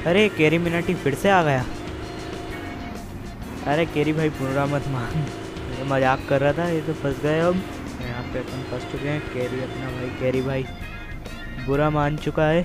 अरे कैरी मिनाटी फिर से आ गया। अरे कैरी भाई बुरा मत मान, मैं तो मजाक कर रहा था, ये तो फंस गए। अब यहाँ पे अपन फंस चुके हैं। कैरी अपना भाई, कैरी भाई बुरा मान चुका है।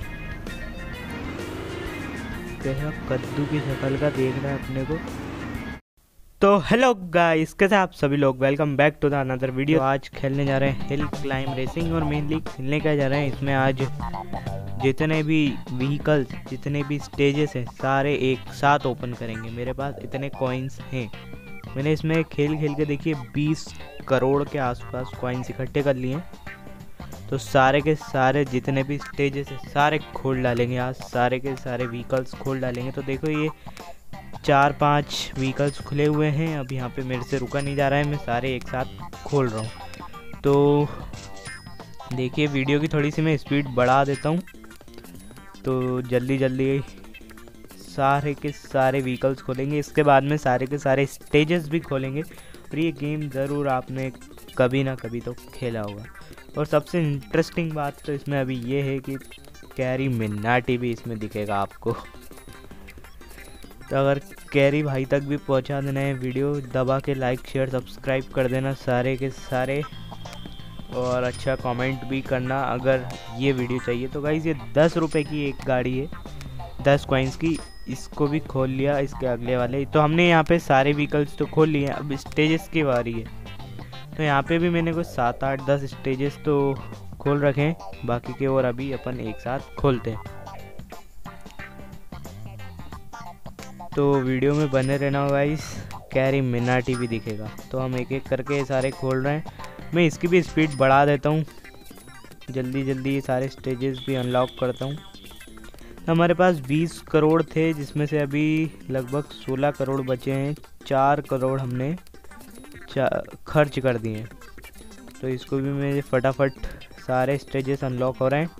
क्या कद्दू की शक्ल का देख रहा है अपने को। तो हेलो गाइस, कैसे आप सभी लोग, welcome back to the another video. आज खेलने जा रहे हैं हिल क्लाइंब रेसिंग और मेनली खेलने क्या जा रहे हैं इसमें। आज जितने भी व्हीकल्स, जितने भी स्टेजेस हैं सारे एक साथ ओपन करेंगे। मेरे पास इतने कॉइन्स हैं, मैंने इसमें खेल खेल के देखिए 20 करोड़ के आसपास कॉइन्स इकट्ठे कर लिए हैं। तो सारे के सारे जितने भी स्टेजेस हैं सारे खोल डालेंगे आज, सारे के सारे व्हीकल्स खोल डालेंगे। तो देखो ये 4-5 व्हीकल्स खुले हुए हैं। अब यहाँ पे मेरे से रुका नहीं जा रहा है, मैं सारे एक साथ खोल रहा हूँ। तो देखिए वीडियो की थोड़ी सी मैं स्पीड बढ़ा देता हूँ, तो जल्दी जल्दी सारे के सारे व्हीकल्स खोलेंगे। इसके बाद में सारे के सारे स्टेजेस भी खोलेंगे। और ये गेम ज़रूर आपने कभी ना कभी तो खेला होगा। और सबसे इंटरेस्टिंग बात तो इसमें अभी ये है कि कैरी मिनाटी भी इसमें दिखेगा आपको। तो अगर कैरी भाई तक भी पहुंचा देना है वीडियो, दबा के लाइक शेयर सब्सक्राइब कर देना सारे के सारे, और अच्छा कमेंट भी करना अगर ये वीडियो चाहिए। तो गाइस ये 10 रुपये की एक गाड़ी है, 10 कॉइन्स की। इसको भी खोल लिया, इसके अगले वाले। तो हमने यहाँ पे सारे व्हीकल्स तो खोल लिए हैं, अब स्टेजेस की बारी है। तो यहाँ पे भी मैंने कुछ 7-8-10 स्टेजेस तो खोल रखे हैं, बाकी के और अभी अपन एक साथ खोलते हैं। तो वीडियो में बने रहना गाइस, कैरी मिनाटी भी दिखेगा। तो हम एक एक करके सारे खोल रहे हैं। मैं इसकी भी स्पीड बढ़ा देता हूँ, जल्दी जल्दी ये सारे स्टेजेस भी अनलॉक करता हूँ। हमारे पास 20 करोड़ थे, जिसमें से अभी लगभग 16 करोड़ बचे हैं। 4 करोड़ हमने खर्च कर दिए हैं। तो इसको भी मैं फटाफट, सारे स्टेजेस अनलॉक हो रहे हैं।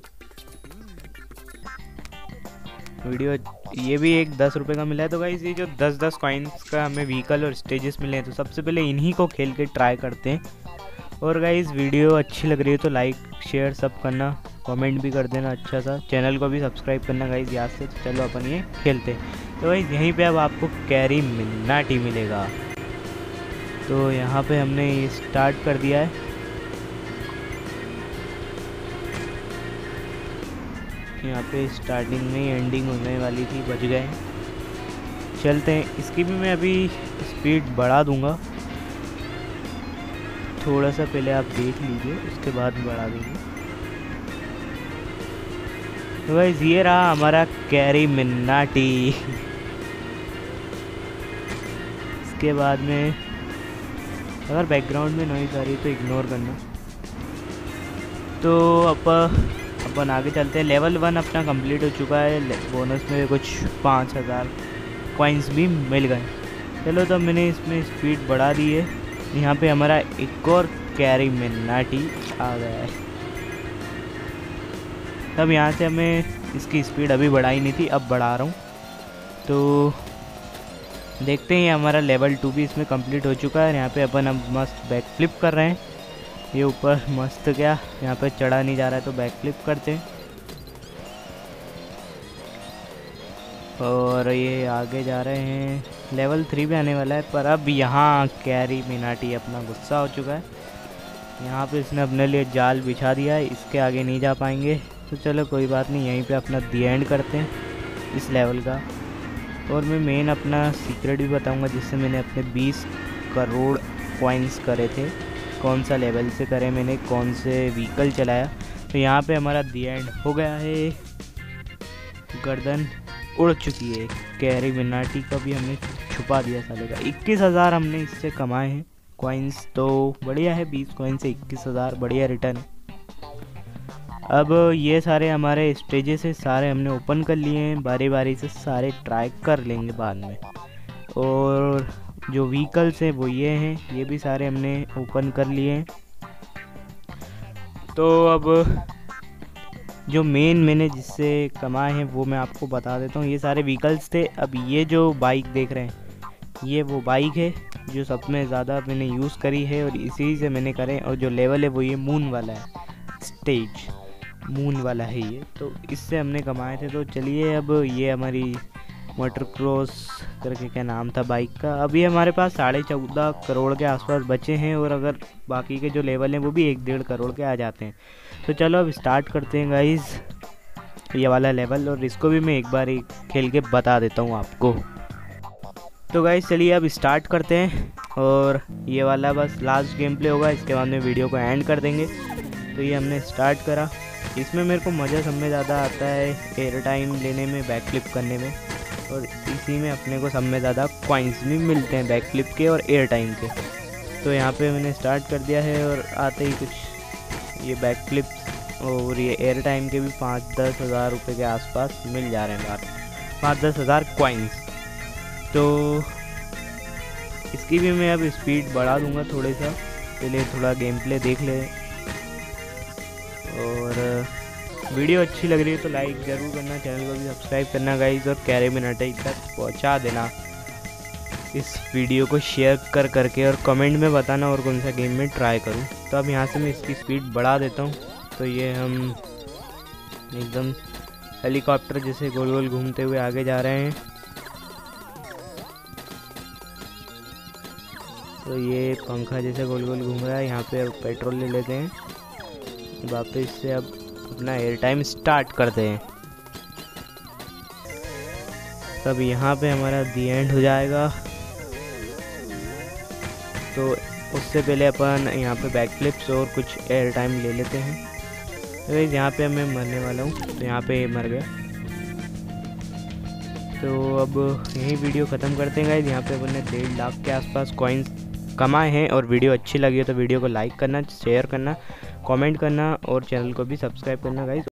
वीडियो ये भी एक 10 रुपये का मिला है। तो गाइस ये जो 10-10 कॉइन्स का हमें व्हीकल और स्टेजेस मिले हैं, तो सबसे पहले इन्हीं को खेल के ट्राई करते हैं। और गाइस वीडियो अच्छी लग रही है तो लाइक शेयर सब करना, कमेंट भी कर देना अच्छा सा, चैनल को भी सब्सक्राइब करना गाइस याद से। तो चलो अपन ये खेलते हैं। तो गाइस यहीं पे अब आपको कैरी मिनाटी मिलेगा। तो यहाँ पे हमने ये स्टार्ट कर दिया है। यहाँ पे स्टार्टिंग में एंडिंग होने वाली थी, बच गए। चलते हैं, इसकी भी मैं अभी स्पीड बढ़ा दूंगा थोड़ा सा, पहले आप देख लीजिए उसके बाद बढ़ा देंगे। तो गाइस ये रहा हमारा कैरी मिनाटी। इसके बाद में अगर बैकग्राउंड में नॉइज़ आ रही है तो इग्नोर करना। तो अपन आगे चलते हैं। लेवल 1 अपना कंप्लीट हो चुका है, बोनस में कुछ 5000 कॉइन्स भी मिल गए। चलो तो मैंने इसमें स्पीड बढ़ा दी है। यहाँ पे हमारा एक और कैरी मिनाटी आ गया है। तब यहाँ से हमें इसकी स्पीड अभी बढ़ाई नहीं थी, अब बढ़ा रहा हूँ। तो देखते हैं, हमारा लेवल 2 भी इसमें कंप्लीट हो चुका है। यहाँ पे अपन अब मस्त बैक फ्लिप कर रहे हैं। ये ऊपर मस्त, क्या यहाँ पे चढ़ा नहीं जा रहा है तो बैक फ्लिप करते हैं। और ये आगे जा रहे हैं, लेवल 3 भी आने वाला है। पर अब यहाँ कैरी मिनाटी अपना गुस्सा हो चुका है। यहाँ पे इसने अपने लिए जाल बिछा दिया है, इसके आगे नहीं जा पाएंगे। तो चलो कोई बात नहीं, यहीं पे अपना दी एंड करते हैं इस लेवल का। और मैं मेन अपना सीक्रेट भी बताऊंगा, जिससे मैंने अपने 20 करोड़ कॉइन्स करे थे, कौन सा लेवल से करे मैंने, कौन से व्हीकल चलाया। तो यहाँ पे हमारा दी एंड हो गया है। गर्दन उड़ चुकी है। कैरी मिनाटी का भी हमने छुपा दिया साले का। 21,000 हमने इससे कमाए हैं कॉइन्स, तो बढ़िया है। 20 कॉइन से 21,000 बढ़िया रिटर्न है। अब ये सारे हमारे स्टेजेस है, सारे हमने ओपन कर लिए हैं। बारी बारी से सारे ट्राई कर लेंगे बाद में। और जो व्हीकल्स हैं वो ये हैं, ये भी सारे हमने ओपन कर लिए हैं। तो अब जो मेन मैंने जिससे कमाए हैं वो मैं आपको बता देता हूँ। ये सारे व्हीकल्स थे। अब ये जो बाइक देख रहे हैं, ये वो बाइक है जो सब में ज़्यादा मैंने यूज़ करी है और इसी से मैंने करे। और जो लेवल है वो ये मून वाला है, स्टेज। मून वाला है ये, तो इससे हमने कमाए थे। तो चलिए अब ये हमारी मोटर क्रॉस करके क्या नाम था बाइक का, अभी हमारे पास 14.5 करोड़ के आसपास बचे हैं, और अगर बाकी के जो लेवल हैं वो भी 1-1.5 करोड़ के आ जाते हैं। तो चलो अब स्टार्ट करते हैं गाइज़ ये वाला लेवल, और इसको भी मैं एक बार ही खेल के बता देता हूँ आपको। तो गाइज़ चलिए अब स्टार्ट करते हैं, और ये वाला बस लास्ट गेम प्ले होगा, इसके बाद में वीडियो को एंड कर देंगे। तो ये हमने स्टार्ट करा। इसमें मेरे को मज़ा सब में ज़्यादा आता है एयर टाइम लेने में, बैक फ्लिप करने में, और इसी में अपने को सब में ज़्यादा कॉइन्स भी मिलते हैं बैक फ्लिप के और एयर टाइम के। तो यहाँ पे मैंने स्टार्ट कर दिया है, और आते ही कुछ ये बैक फ्लिप और ये एयर टाइम के भी 5-10 हज़ार रुपये के आसपास मिल जा रहे हैं बाहर, 5-10 हज़ार कॉइन्स। तो इसकी भी मैं अब स्पीड बढ़ा दूंगा थोड़े सा, चलिए थोड़ा गेम प्ले देख ले। और वीडियो अच्छी लग रही है तो लाइक ज़रूर करना, चैनल को भी सब्सक्राइब करना गाइज़, और कैरे मिनट तक पहुंचा देना इस वीडियो को शेयर करके, और कमेंट में बताना और कौन सा गेम में ट्राई करूं। तो अब यहाँ से मैं इसकी स्पीड बढ़ा देता हूं। तो ये हम एकदम हेलीकॉप्टर जैसे गोल गोल घूमते हुए आगे जा रहे हैं। तो ये पंखा जैसे गोल गोल घूम रहा है। यहाँ पे अब पेट्रोल ले लेते हैं वापस से, अब अपना एयर टाइम स्टार्ट करते हैं। तब यहाँ पे हमारा दी एंड हो जाएगा। तो उससे पहले अपन यहाँ पे बैक फ्लिप्स और कुछ एयर टाइम ले लेते हैं। तो यहाँ पे मैं मरने वाला हूँ, तो यहाँ पे मर गया। तो अब यही वीडियो ख़त्म करते हैं गाइस। यहाँ पे अपन ने 1.5 लाख के आसपास कॉइन्स कमाए हैं, और वीडियो अच्छी लगी हो तो वीडियो को लाइक करना, शेयर करना, कमेंट करना, और चैनल को भी सब्सक्राइब करना गाइस।